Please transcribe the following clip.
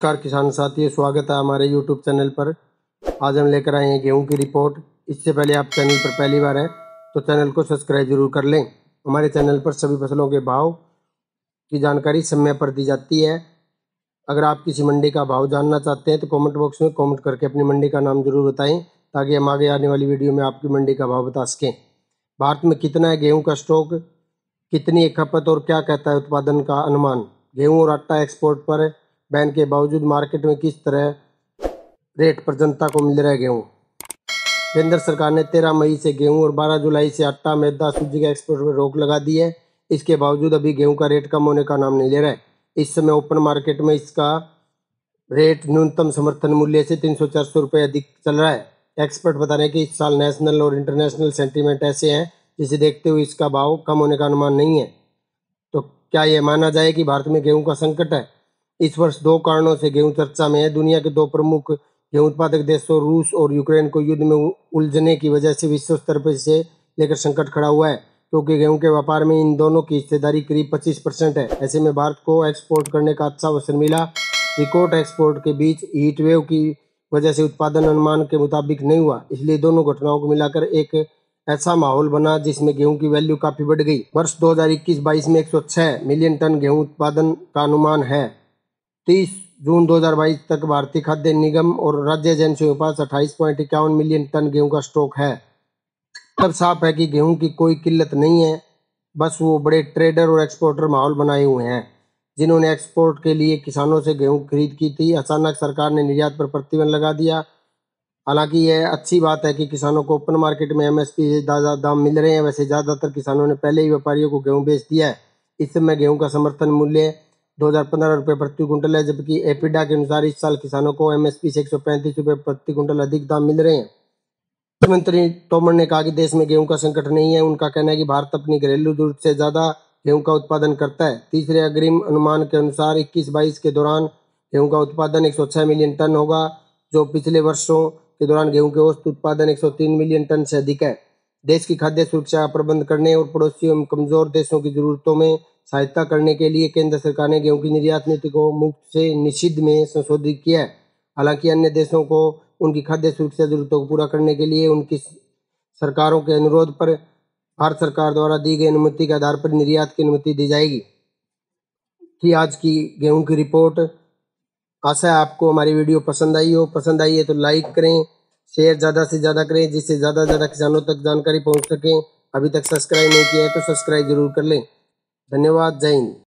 नमस्कार किसान साथियों, स्वागत है हमारे YouTube चैनल पर। आज हम लेकर आए हैं गेहूं की रिपोर्ट। इससे पहले आप चैनल पर पहली बार हैं तो चैनल को सब्सक्राइब जरूर कर लें। हमारे चैनल पर सभी फसलों के भाव की जानकारी समय पर दी जाती है। अगर आप किसी मंडी का भाव जानना चाहते हैं तो कमेंट बॉक्स में कमेंट करके अपनी मंडी का नाम जरूर बताएं, ताकि हम आगे आने वाली वीडियो में आपकी मंडी का भाव बता सकें। भारत में कितना है गेहूँ का स्टॉक, कितनी है खपत और क्या कहता है उत्पादन का अनुमान। गेहूँ और आटा एक्सपोर्ट पर बैन के बावजूद मार्केट में किस तरह रेट पर जनता को मिल रहा है गेहूँ। केंद्र सरकार ने 13 मई से गेहूँ और 12 जुलाई से आटा, मैदा, सूजी के एक्सपोर्ट पर रोक लगा दी है। इसके बावजूद अभी गेहूँ का रेट कम होने का नाम नहीं ले रहा है। इस समय ओपन मार्केट में इसका रेट न्यूनतम समर्थन मूल्य से 300-400 रुपये अधिक चल रहा है। एक्सपर्ट बता रहे हैं कि इस साल नेशनल और इंटरनेशनल सेंटीमेंट ऐसे हैं जिसे देखते हुए इसका भाव कम होने का अनुमान नहीं है। तो क्या यह माना जाए कि भारत में गेहूं का संकट है? इस वर्ष दो कारणों से गेहूं चर्चा में है। दुनिया के दो प्रमुख गेहूं उत्पादक देशों रूस और यूक्रेन को युद्ध में उलझने की वजह से विश्व स्तर पर से लेकर संकट खड़ा हुआ है, क्योंकि गेहूं के व्यापार में इन दोनों की हिस्सेदारी करीब 25% है। ऐसे में भारत को एक्सपोर्ट करने का अच्छा अवसर मिला। रिकॉर्ड एक्सपोर्ट के बीच हीट वेव की वजह से उत्पादन अनुमान के मुताबिक नहीं हुआ, इसलिए दोनों घटनाओं को मिलाकर एक ऐसा माहौल बना जिसमें गेहूं की वैल्यू काफी बढ़ गई। वर्ष 2021-22 में 106 मिलियन टन गेहूं उत्पादन का अनुमान है। 30 जून 2022 तक भारतीय खाद्य निगम और राज्य एजेंसियों के पास 28.51 मिलियन टन गेहूं का स्टॉक है। तब साफ है कि गेहूं की कोई किल्लत नहीं है, बस वो बड़े ट्रेडर और एक्सपोर्टर माहौल बनाए हुए हैं जिन्होंने एक्सपोर्ट के लिए किसानों से गेहूं खरीद की थी। अचानक सरकार ने निर्यात पर प्रतिबंध लगा दिया। हालांकि यह अच्छी बात है कि किसानों को ओपन मार्केट में एमएसपी से ज़्यादा दाम मिल रहे हैं। वैसे ज़्यादातर किसानों ने पहले ही व्यापारियों को गेहूं बेच दिया है। इस समय गेहूं का समर्थन मूल्य 2015 रुपये प्रति कुंटल है, जबकि एपिडा के अनुसार इस साल किसानों को एमएसपी से 135 रुपये प्रति कुंटल अधिक दाम मिल रहे हैं। मंत्री तोमर ने कहा कि देश में गेहूं का संकट नहीं है। उनका कहना है कि भारत अपनी घरेलू जरूरत से ज्यादा गेहूं का उत्पादन करता है। तीसरे अग्रिम अनुमान के अनुसार 21-22 के दौरान गेहूं का उत्पादन 106 मिलियन टन होगा, जो पिछले वर्षों के दौरान गेहूं के औसत उत्पादन 103 मिलियन टन से अधिक है। देश की खाद्य सुरक्षा का प्रबंध करने और पड़ोसी एवं कमजोर देशों की जरूरतों में सहायता करने के लिए केंद्र सरकार ने गेहूं की निर्यात नीति को मुक्त से निषिद्ध में संशोधित किया है। हालांकि अन्य देशों को उनकी खाद्य सुरक्षा जरूरतों को पूरा करने के लिए उनकी सरकारों के अनुरोध पर भारत सरकार द्वारा दी गई अनुमति के आधार पर निर्यात की अनुमति दी जाएगी। कि आज की गेहूं की रिपोर्ट। आशा है आपको हमारी वीडियो पसंद आई हो। पसंद आई है तो लाइक करें, शेयर ज़्यादा से ज़्यादा करें, जिससे ज़्यादा से ज़्यादा किसानों तक जानकारी पहुंच सके। अभी तक सब्सक्राइब नहीं किया है तो सब्सक्राइब जरूर कर लें। धन्यवाद। जय हिंद।